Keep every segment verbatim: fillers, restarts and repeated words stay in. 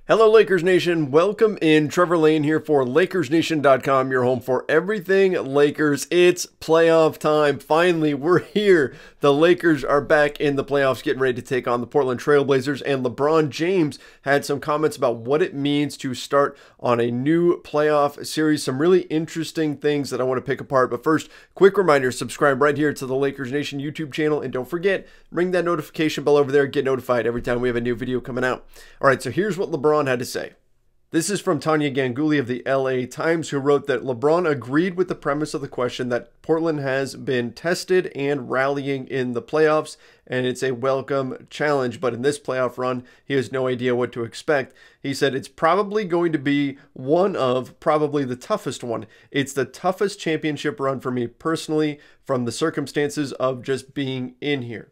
Hello Lakers Nation, welcome in. Trevor Lane here for Lakers Nation dot com, your home for everything Lakers. It's playoff time. Finally, we're here. The Lakers are back in the playoffs, getting ready to take on the Portland Trail Blazers, and LeBron James had some comments about what it means to start on a new playoff series. Some really interesting things that I want to pick apart. But first, quick reminder, subscribe right here to the Lakers Nation YouTube channel, and don't forget, ring that notification bell over there. Get notified every time we have a new video coming out. All right, so here's what LeBron had to say. This is from Tanya Ganguly of the L A Times, who wrote that LeBron agreed with the premise of the question that Portland has been tested and rallying in the playoffs, and it's a welcome challenge. But in this playoff run, he has no idea what to expect. He said it's probably going to be one of, probably the toughest one. It's the toughest championship run for me personally from the circumstances of just being in here.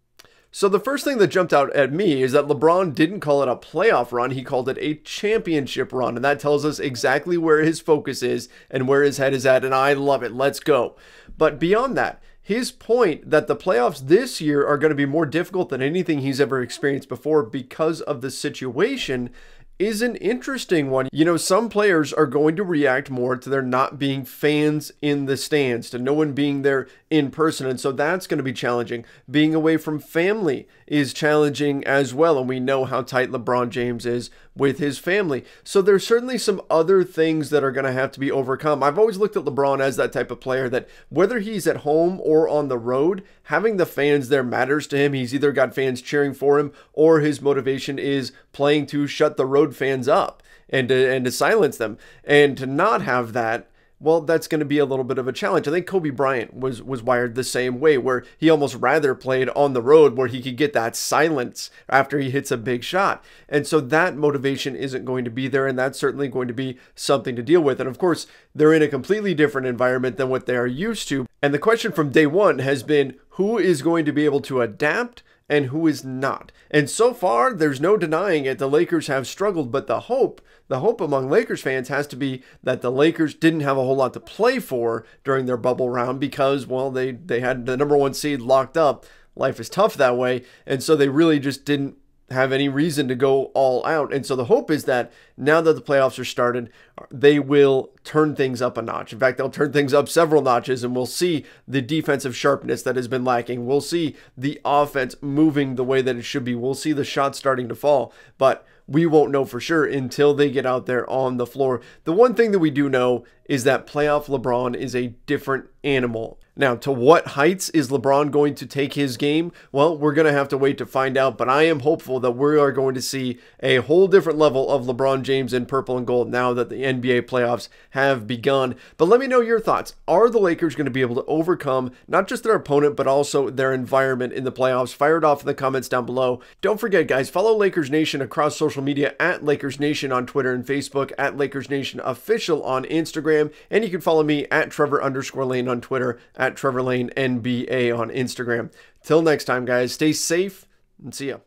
So the first thing that jumped out at me is that LeBron didn't call it a playoff run, he called it a championship run, and that tells us exactly where his focus is and where his head is at, and I love it. Let's go. But beyond that, his point that the playoffs this year are going to be more difficult than anything he's ever experienced before because of the situation is an interesting one. You know, some players are going to react more to there not being fans in the stands, to no one being there in person, and so that's going to be challenging. Being away from family is challenging as well, and we know how tight LeBron James is with his family. So there's certainly some other things that are going to have to be overcome. I've always looked at LeBron as that type of player that whether he's at home or on the road, having the fans there matters to him. He's either got fans cheering for him or his motivation is playing to shut the road fans up and to, and to silence them. And to not have that, well, that's going to be a little bit of a challenge. I think Kobe Bryant was was wired the same way, where he almost rather played on the road where he could get that silence after he hits a big shot. And so that motivation isn't going to be there, and that's certainly going to be something to deal with. And of course, they're in a completely different environment than what they are used to. And the question from day one has been, who is going to be able to adapt and who is not? And so far, there's no denying it. The Lakers have struggled, but the hope, the hope among Lakers fans has to be that the Lakers didn't have a whole lot to play for during their bubble round because, well, they, they had the number one seed locked up. Life is tough that way. And so they really just didn't have any reason to go all out. And so the hope is that now that the playoffs are started, they will turn things up a notch. In fact, they'll turn things up several notches, and we'll see the defensive sharpness that has been lacking. We'll see the offense moving the way that it should be. We'll see the shots starting to fall, but we won't know for sure until they get out there on the floor. The one thing that we do know is that playoff LeBron is a different animal. Now, to what heights is LeBron going to take his game? Well, we're going to have to wait to find out, but I am hopeful that we are going to see a whole different level of LeBron James in purple and gold now that the N B A playoffs have begun. But let me know your thoughts. Are the Lakers going to be able to overcome not just their opponent, but also their environment in the playoffs? Fire it off in the comments down below. Don't forget, guys, follow Lakers Nation across social media at Lakers Nation on Twitter and Facebook, at Lakers Nation Official on Instagram, and you can follow me at Trevor underscore Lane on Twitter, at Trevor Lane N B A on Instagram. Till next time, guys, stay safe and see ya.